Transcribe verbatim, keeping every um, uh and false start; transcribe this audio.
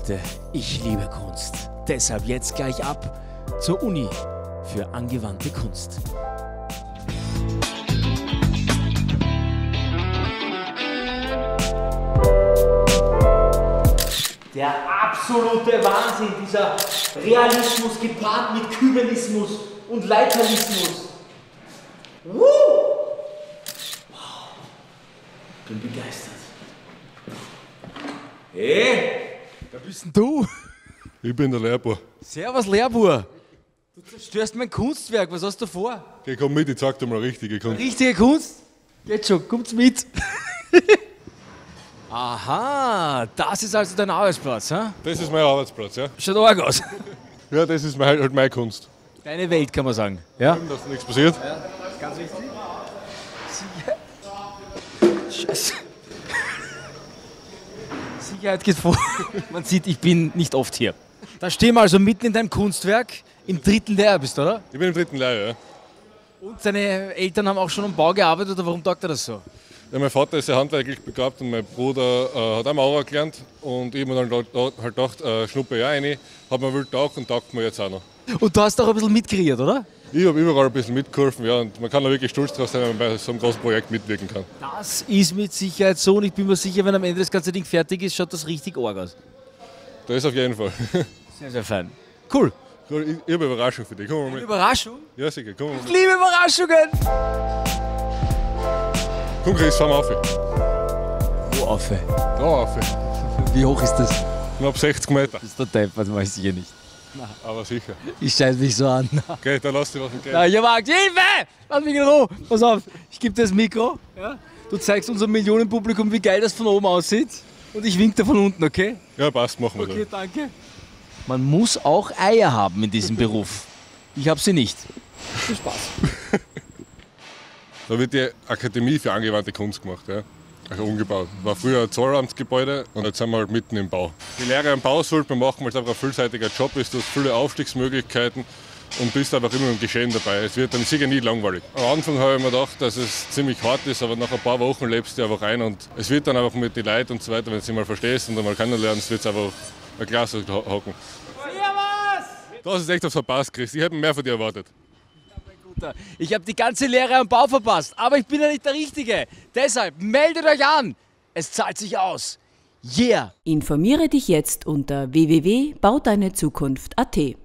Leute, ich liebe Kunst. Deshalb jetzt gleich ab zur Uni für angewandte Kunst. Der absolute Wahnsinn, dieser Realismus gepaart mit Kybelismus und Leitalismus. Woo! Wow, bin begeistert. Hey, wer bist denn du? Ich bin der Lehrbauer. Servus, Lehrbauer. Du zerstörst mein Kunstwerk, was hast du vor? Okay, komm mit, ich zeig dir mal richtige Kunst. Richtige Kunst? Geht schon, kommt's mit. Aha, das ist also dein Arbeitsplatz, hä? Das ist mein Arbeitsplatz, ja. Schaut arg aus. Ja, das ist mein, halt meine Kunst. Deine Welt, kann man sagen. Ja? Dass nichts passiert. Ja, ganz wichtig. Sicherheit. Scheiße. Sicherheit geht vor. Man sieht, ich bin nicht oft hier. Da stehen wir also mitten in deinem Kunstwerk, im dritten Lehrjahr bist du, oder? Ich bin im dritten Lehrjahr, ja. Und deine Eltern haben auch schon am Bau gearbeitet, oder warum taugt er das so? Ja, mein Vater ist ja handwerklich begabt und mein Bruder äh, hat auch Maurer gelernt. Und ich habe mir dann da, da, halt gedacht, äh, schnuppe ja rein, hat mir wild taugt und taugt mir jetzt auch noch. Und du hast auch ein bisschen mitkreiert, oder? Ich habe überall ein bisschen mitgeholfen, ja, und man kann da wirklich stolz drauf sein, wenn man bei so einem großen Projekt mitwirken kann. Das ist mit Sicherheit so, und ich bin mir sicher, wenn am Ende das ganze Ding fertig ist, schaut das richtig arg aus. Da ist auf jeden Fall. Sehr, sehr fein. Cool. Cool, ich, ich habe eine Überraschung für dich. Komm mal Eine mit. Überraschung? Ja, sicher, komm mal Ich mit. liebe Überraschungen! Komm, Chris, fahr mal auf. Wo auf? Da auf. Wie hoch ist das? Knapp sechzig Meter. Das ist der Depp, das weiß ich hier nicht. Aber sicher. Ich scheiß mich so an. Okay, dann lass dich was gehen. Na, ich mag Hilfe! Lass mich in Ruhe! Pass auf, ich gebe dir das Mikro. Ja? Du zeigst unserem Millionenpublikum, wie geil das von oben aussieht. Und ich wink dir von unten, okay? Ja, passt, machen wir Okay, danke. Man muss auch Eier haben in diesem Beruf. Ich habe sie nicht. Viel Spaß. Da wird die Akademie für angewandte Kunst gemacht, ja. Also umgebaut. War früher ein Zollamtsgebäude und jetzt sind wir halt mitten im Bau. Die Lehre im Bau sollte man machen, weil es einfach ein vielseitiger Job ist. Du hast viele Aufstiegsmöglichkeiten und bist einfach immer im Geschehen dabei. Es wird dann sicher nie langweilig. Am Anfang habe ich mir gedacht, dass es ziemlich hart ist, aber nach ein paar Wochen lebst du einfach rein und es wird dann einfach mit den Leuten und so weiter, wenn du sie mal verstehst und einmal kennenlernst, wird es einfach ein Glas hocken. Das ist echt was verpasst, Chris. Ich hätte mehr von dir erwartet. Ich habe die ganze Lehre am Bau verpasst, aber ich bin ja nicht der Richtige. Deshalb meldet euch an. Es zahlt sich aus. Yeah! Informiere dich jetzt unter w w w punkt bau deine zukunft punkt a t.